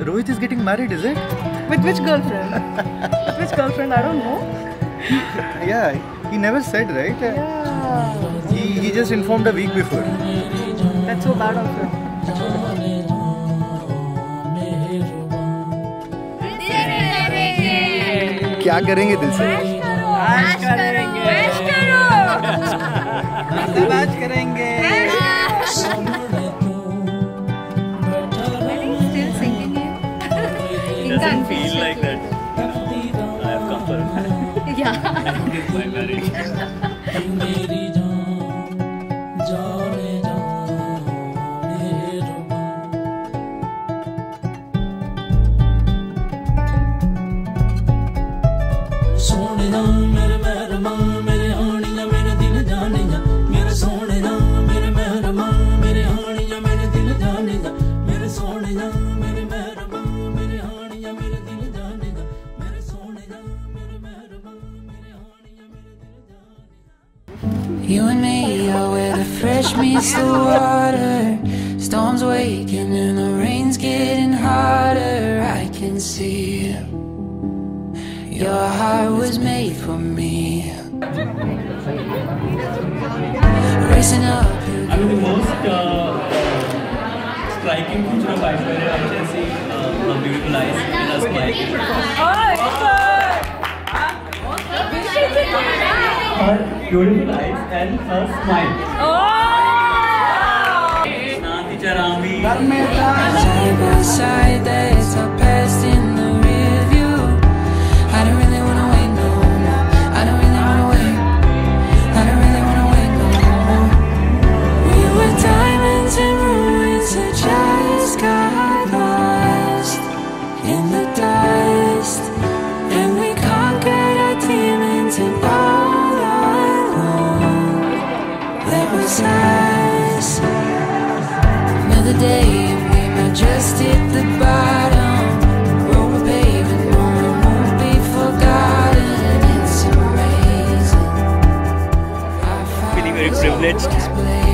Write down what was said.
Rohit is getting married, is it? With which girlfriend? With which girlfriend? I don't know. Yeah, he never said, right? Yeah. He just informed a week before. That's so bad of him. क्या करेंगे दिल से? ऐश करेंगे। ऐश करो। मतलब ऐश करेंगे। Still singing it. Doesn't feel like that. I have come for Yeah. my marriage. You and me are where the fresh meets the water. Storms waking and the rain's getting harder. I can see your heart was made for me. Racing up. I mean, the most striking feature of Aishwarya is just seeing her beautiful eyes and her smile. Her beautiful eyes and her smile. Side by side, that's our past in the rear view. I don't really wanna wait no more. I don't really wanna wait. I don't really wanna wait no more. We were diamonds and ruins that just got lost in the dust, and we conquered our demons and all alone. That was us. Another day, we might just hit the bottom. Road we're paving, no, it won't be forgotten. It's amazing. Feeling very privileged.